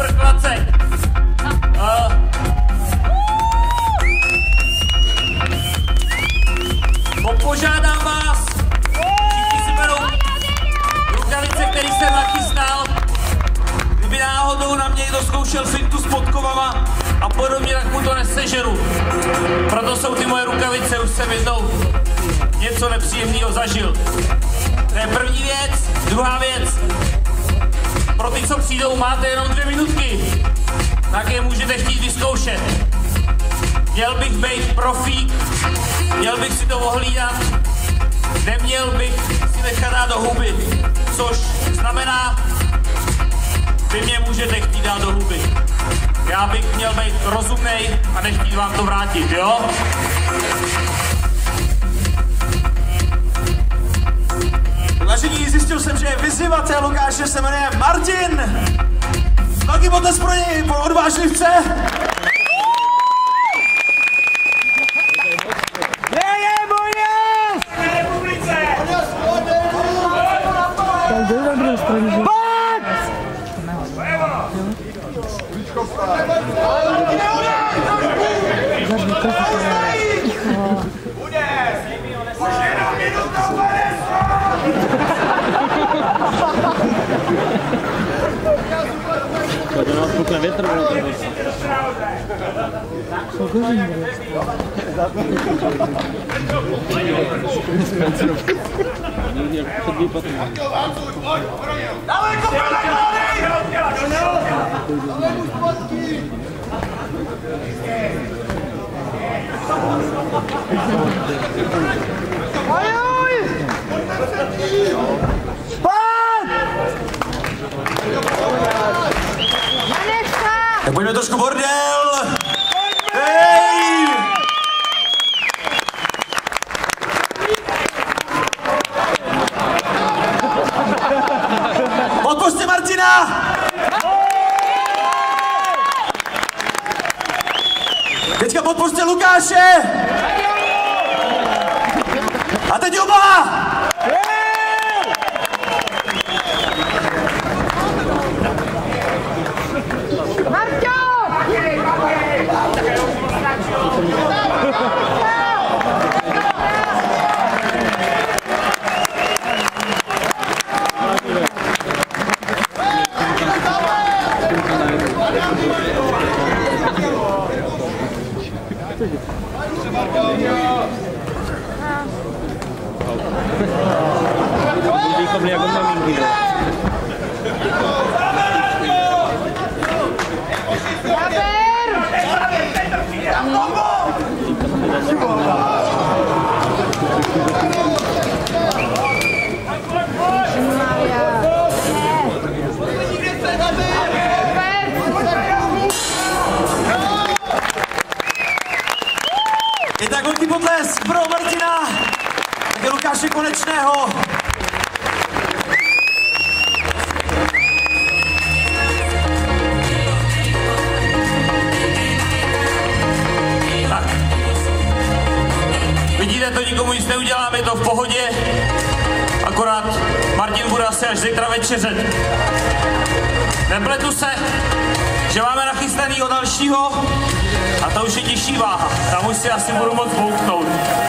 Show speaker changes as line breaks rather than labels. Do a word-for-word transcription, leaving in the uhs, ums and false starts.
Petr Klacek. Uh, požádám vás, všichni si berou rukavice, který jsem nachystal. Kdyby náhodou na mě někdo zkoušel fintu s podkovama a podobně, tak mu to nesežeru. Proto jsou ty moje rukavice, už jsem jednou něco nepříjemného zažil. To je první věc. Druhá věc. Pro ty, co přijdou, máte jenom dvě minutky. Tak je můžete chtít vyzkoušet. Měl bych být profík, měl bych si to ohlídat, neměl bych si nechat dát do huby, což znamená, vy mě můžete chtít dát do huby. Já bych měl být rozumnej a nechtít vám to vrátit, jo?
Vážení, zjistil jsem, že vyzývatel Lukáše se jmenuje Martin. Velký potlesk pro něj, pro odvážlivce.
To nás pukne větr, bylo to víc. Spencerovka. Někdy jak před výpadem.
Dávaj kopele, tak pojďme trošku bordel! Hej! Podpořte Martina! Teďka podpořte Lukáše! A teď oba!
Výchovný jako maminky.
Je tak velký potlesk pro Martina, také Lukáše Konečného.
Tak. Vidíte, to nikomu nic neuděláme, je to v pohodě. Akorát Martin bude asi až zítra večeřet. Nepletu se, že máme nachystanýho dalšího a to už je těžší váha. Tam už si asi budu moc bouknout.